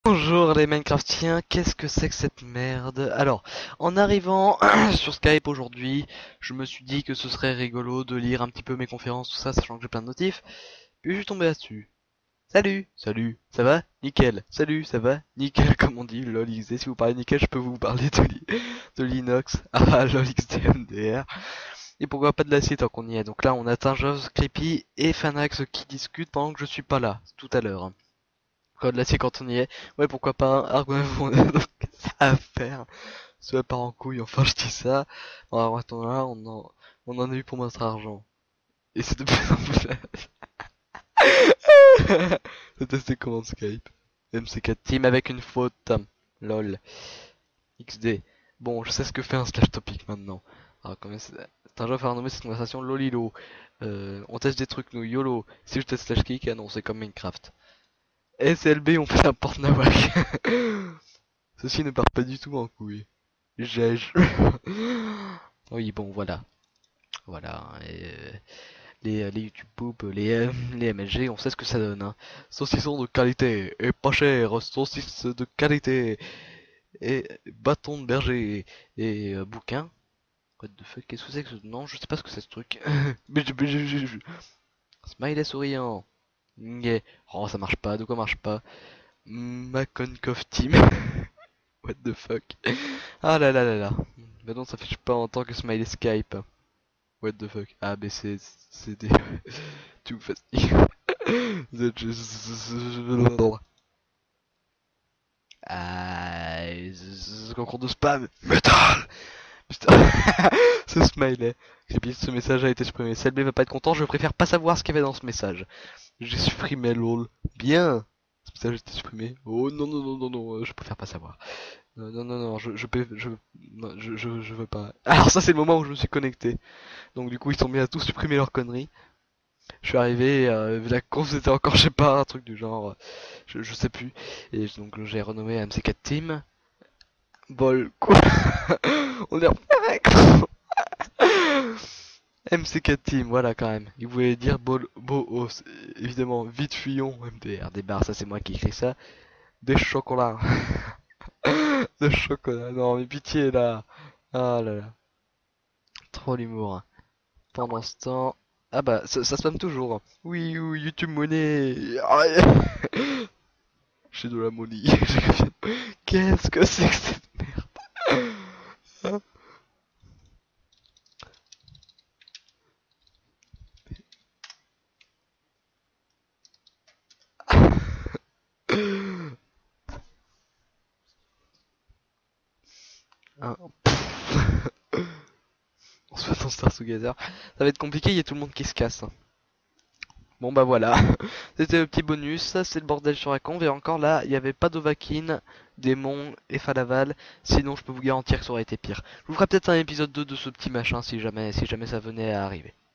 Bonjour les Minecraftiens, qu'est-ce que c'est que cette merde? Alors, en arrivant sur Skype aujourd'hui, je me suis dit que ce serait rigolo de lire un petit peu mes conférences, tout ça, sachant que j'ai plein de notifs. Puis je suis tombé là-dessus. Salut, salut, ça va? Nickel. Salut, ça va? Nickel, comme on dit, lol XD. Si vous parlez nickel, je peux vous parler de Linux. Ah, lol XD MDR. Et pourquoi pas de l'acier tant qu'on y est. Donc là, on atteint Just Creepy et Fanax qui discutent pendant que je suis pas là, tout à l'heure. Code l'acier quand on y est. Ouais, pourquoi pas un Argon donc ça à faire. Soit part en couille, enfin je dis ça. Alors attends là, on en a eu pour notre argent. Et c'est de plus en plus. J'ai testé comment Skype. MC4 Team avec une faute. LOL. XD. Bon, je sais ce que fait un slash topic maintenant. Alors comment c'est un jeu à faire nommer cette conversation Lolilo. On teste des trucs nous, YOLO. Si je teste slash kick, ah non, c'est comme Minecraft. SLB, on fait un porte-nawak. Ceci ne part pas du tout en couille. J'ège. Oui, bon, voilà. Voilà. Et, les YouTube Poop, les MLG, on sait ce que ça donne. Hein. Saucisson de qualité et pas cher. Saucisse de qualité et bâton de berger et bouquin. What the fuck, qu'est-ce que c'est que ce... Non, je sais pas ce que c'est ce truc. Smiley souriant. Yeah. Oh, ça marche pas. De quoi marche pas? Maconcov Team. What the fuck? Ah là là là là. Mais non, ça s'affiche pas en tant que smiley Skype. What the fuck? A, B, C, C, D. Too fast. Z, G, Ah, concours de spam. Metal! Putain. Ce smiley. J'ai bien ce message a été supprimé. Selby va pas être content, je préfère pas savoir ce qu'il y avait dans ce message. J'ai supprimé lol. Bien! Ce message a été supprimé. Oh non non non non non, je préfère pas savoir. Non, non, non, non, non, je veux pas. Alors ça c'est le moment où je me suis connecté. Donc du coup ils sont mis à tous supprimer leurs conneries. Je suis arrivé, la conf c'était encore je sais pas, un truc du genre, je sais plus. Et donc j'ai renommé MC4 Team. Bol quoi. On est en MC4 Team, voilà quand même. Il voulait dire bol bo évidemment vite fuyons MDR des barres, ça c'est moi qui écris ça. Des chocolats. De chocolat, non mais pitié là. Ah là là. Trop l'humour. Hein. Pendant ce temps. Ah bah ça spamme toujours. Oui, oui, YouTube monnaie. Aïe. J'ai de la monnaie. Qu'est-ce que c'est que cette merde? Hein, on se fait en Star Together. Ça va être compliqué, il y a tout le monde qui se casse. Hein. Bon bah voilà, c'était le petit bonus, ça c'est le bordel sur la conve et encore là il n'y avait pas d'Ovakin, démon et Falaval, sinon je peux vous garantir que ça aurait été pire. Je vous ferai peut-être un épisode 2 de ce petit machin si jamais ça venait à arriver.